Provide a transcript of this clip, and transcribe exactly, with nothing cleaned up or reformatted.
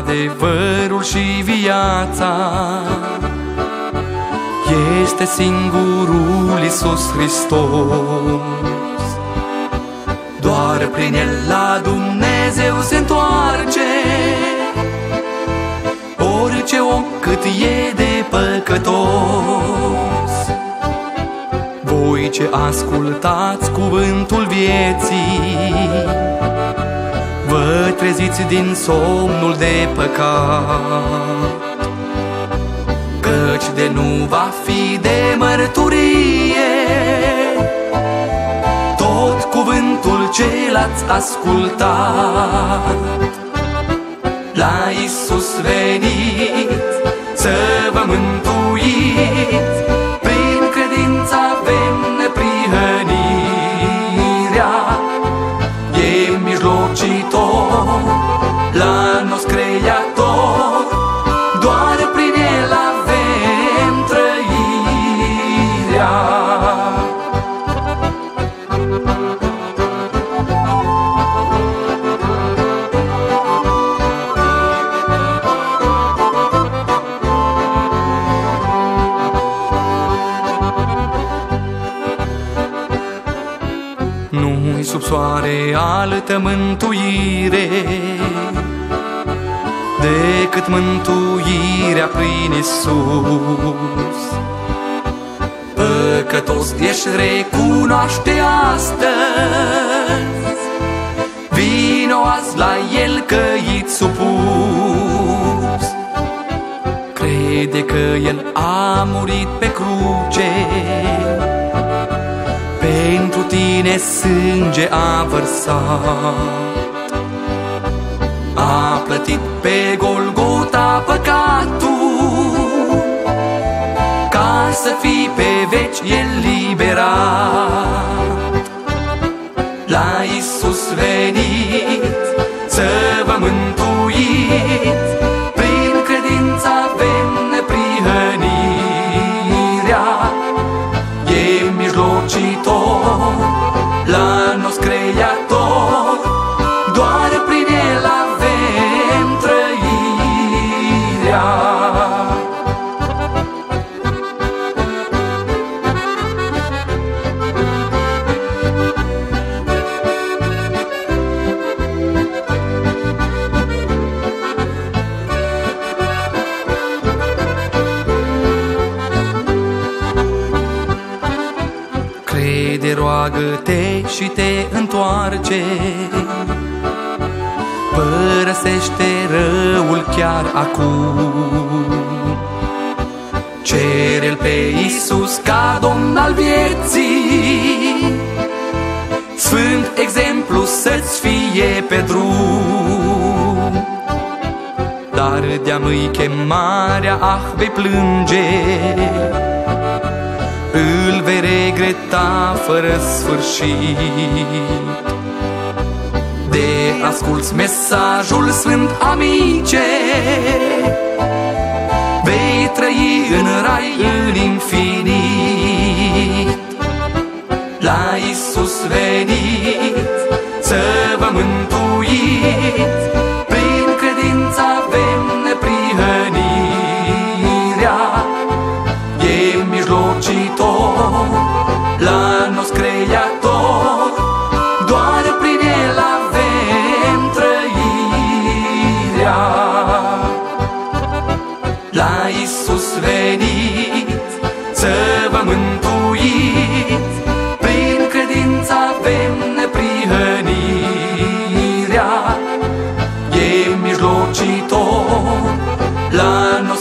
adevărul și viața. Este singurul Iisus Hristos. Doar prin El la Dumnezeu se întoarce orice om cât e de păcătos. Voi ce ascultați cuvântul vieții, vă treziți din somnul de păcat, căci de nu va fi de mărturie tot cuvântul ce l-ați ascultat. La Iisus veniți să vă mântuiți, prin credință avem neprihănirea. E mijlocitor la nos Creator, doar prin El avem trăirea. Nu-i sub soare altă mântuire decât mântuirea prin Iisus. Păcătos ești, recunoaște astăzi, vino azi la El căit supus. Crede că El a murit pe cruce, pentru tine sânge a vărsat. A plătit pe Golgota păcatul, ca să fii pe veci El liberat. La Iisus veniți să vă mântuiți, prin credință avem neprihănirea. E mijlocitor la nos Creator, doar prin El avem trăirea. Crede, roagă-te și te întoarce, părăsește răul chiar acum. Cere-L pe Iisus ca Domn al vieții, sfânt exemplu să-ți fie pe drum. Dar de-a-mi chemarea, ah, vei plânge, îl vei regreta fără sfârșit. De asculți mesajul sfânt, amice, vei trăi în rai în infinit. La Iisus veniți să vă mântuiți, prin credință avem neprihănirea. E mijlocitor la nos Creator, doar prin El avem trăirea. La Iisus veniți să vă mântuiți, prin credință avem neprihănirea. E mijlocitor la nos